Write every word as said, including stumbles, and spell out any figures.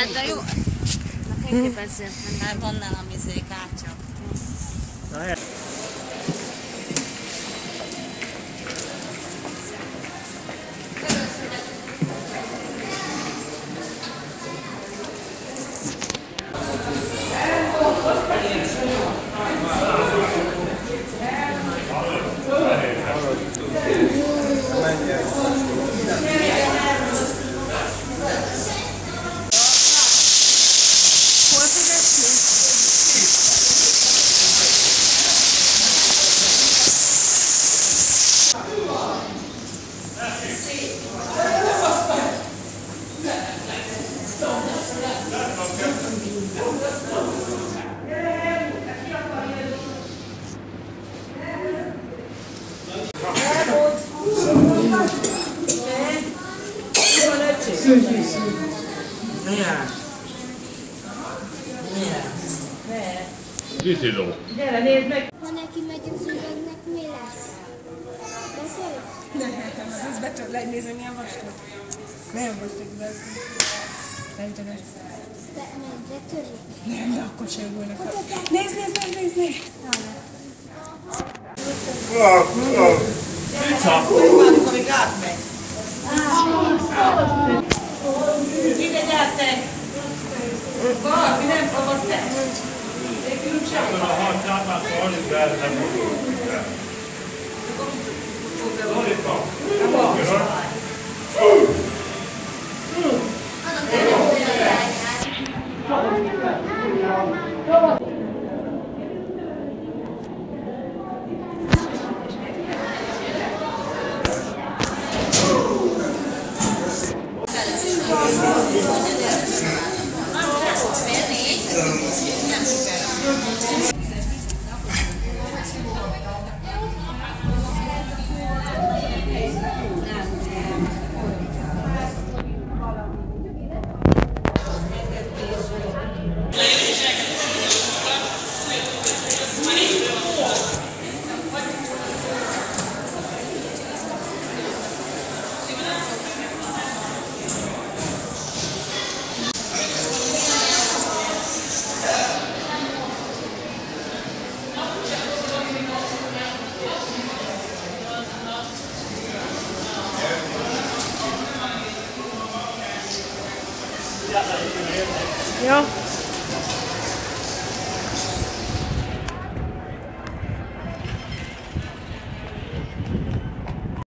de jó. Nekem képezzel. Hát van nálam izé kártya. Sì, sì, sì. Via. Via. Vitilo. Gyere, nézd meg! Ha neki megy az üvegnek, mi lesz? Beszélj? Nem, az betört le, nézd, milyen vastag. Nagyon vastag, de ez nem tudom. De megy, betörik. Nem, de akkor sem volna fel. Nézd, nézd, nézd, nézd, nézd! Várjuk, amíg átmegy. Ide gyertek! Barbi, nem fogod te! Nélkülünk sem A harcát már szólni be, nem fogunk be. Lolita! Ja.